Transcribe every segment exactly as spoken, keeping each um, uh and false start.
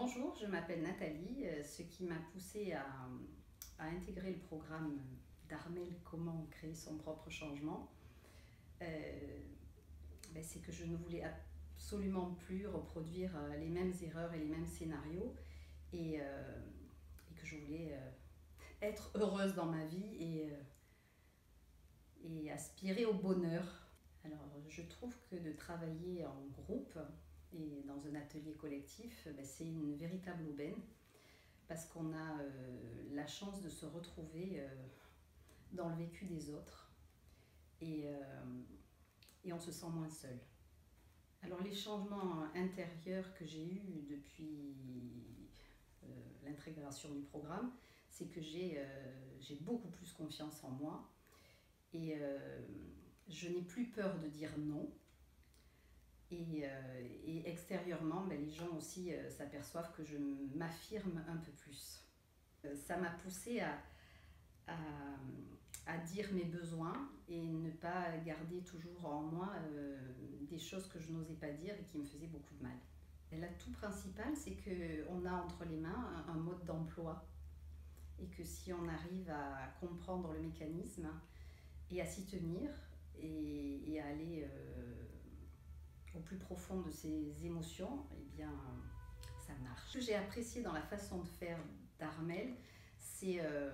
Bonjour, je m'appelle Nathalie. Euh, Ce qui m'a poussée à, à intégrer le programme d'Armel Comment créer son propre changement, euh, ben, c'est que je ne voulais absolument plus reproduire euh, les mêmes erreurs et les mêmes scénarios et, euh, et que je voulais euh, être heureuse dans ma vie et, euh, et aspirer au bonheur. Alors, je trouve que de travailler en groupe et dans un atelier collectif, ben, c'est une véritable aubaine parce qu'on a euh, la chance de se retrouver euh, dans le vécu des autres et, euh, et on se sent moins seul. Alors les changements intérieurs que j'ai eus depuis euh, l'intégration du programme, c'est que j'ai euh, j'ai beaucoup plus confiance en moi et euh, je n'ai plus peur de dire non. Et, euh, et extérieurement, ben, les gens aussi euh, s'aperçoivent que je m'affirme un peu plus. Euh, ça m'a poussée à, à, à dire mes besoins et ne pas garder toujours en moi euh, des choses que je n'osais pas dire et qui me faisaient beaucoup de mal. Et l'atout principal, c'est qu'on a entre les mains un, un mode d'emploi et que si on arrive à comprendre le mécanisme et à s'y tenir et, et à aller euh, au plus profond de ses émotions, eh bien, ça marche. Ce que j'ai apprécié dans la façon de faire d'Armel, c'est euh,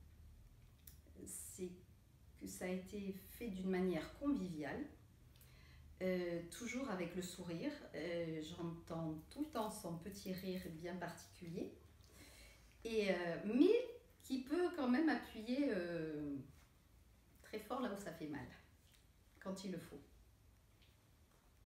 que ça a été fait d'une manière conviviale, euh, toujours avec le sourire. Euh, J'entends tout le temps son petit rire bien particulier, et, euh, mais qui peut quand même appuyer euh, très fort là où ça fait mal, quand il le faut.